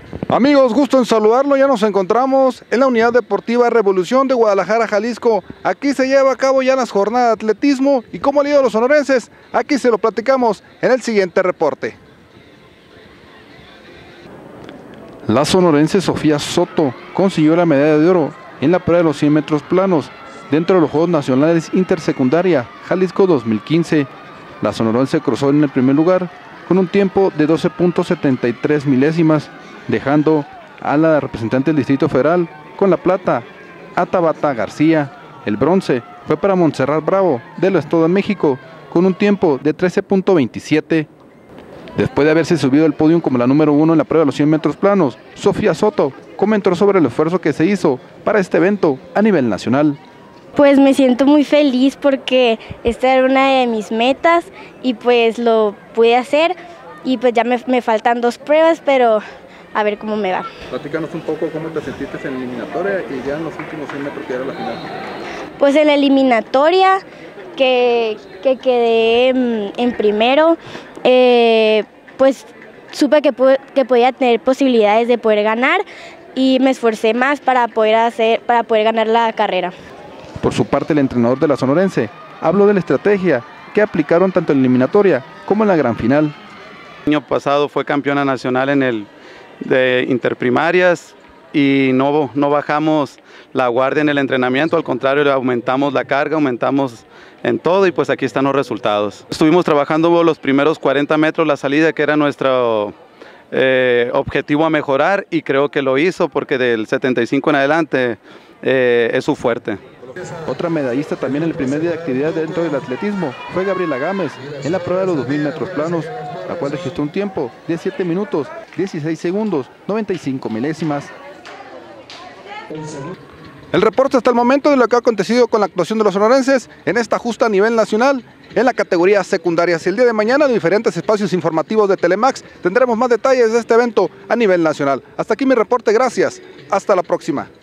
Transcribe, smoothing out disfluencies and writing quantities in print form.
Amigos, gusto en saludarlo. Ya nos encontramos en la Unidad Deportiva Revolución de Guadalajara, Jalisco. Aquí se lleva a cabo ya las jornadas de atletismo y cómo han ido los sonorenses. Aquí se lo platicamos en el siguiente reporte. La sonorense Sofía Soto consiguió la medalla de oro en la prueba de los 100 metros planos dentro de los Juegos Nacionales Intersecundaria Jalisco 2015. La sonorense cruzó en el primer lugar con un tiempo de 12.73 milésimas, dejando a la representante del Distrito Federal con la plata a Tabata García. El bronce fue para Montserrat Bravo del Estado de México con un tiempo de 13.27. Después de haberse subido al podio como la número 1 en la prueba de los 100 metros planos, Sofía Soto comentó sobre el esfuerzo que se hizo para este evento a nivel nacional. Pues me siento muy feliz porque esta era una de mis metas y pues lo pude hacer y pues ya me faltan 2 pruebas, pero a ver cómo me va. Platícanos un poco cómo te sentiste en la eliminatoria y ya en los últimos 100 metros que era la final. Pues en la eliminatoria que quedé en primero, pues supe que podía tener posibilidades de poder ganar y me esforcé más para poder ganar la carrera. Por su parte, el entrenador de la sonorense habló de la estrategia que aplicaron tanto en la eliminatoria como en la gran final. El año pasado fue campeona nacional en el de interprimarias y no bajamos la guardia en el entrenamiento, al contrario, aumentamos la carga, aumentamos en todo y pues aquí están los resultados. Estuvimos trabajando los primeros 40 metros la salida, que era nuestro objetivo a mejorar, y creo que lo hizo porque del 75 en adelante es su fuerte. Otra medallista también en el primer día de actividad dentro del atletismo fue Gabriela Gámez en la prueba de los 2000 metros planos, la cual registró un tiempo de 7 minutos, 16 segundos, 95 milésimas. El reporte hasta el momento de lo que ha acontecido con la actuación de los sonorenses en esta justa a nivel nacional en la categoría secundaria. El día de mañana en diferentes espacios informativos de Telemax tendremos más detalles de este evento a nivel nacional. Hasta aquí mi reporte, gracias, hasta la próxima.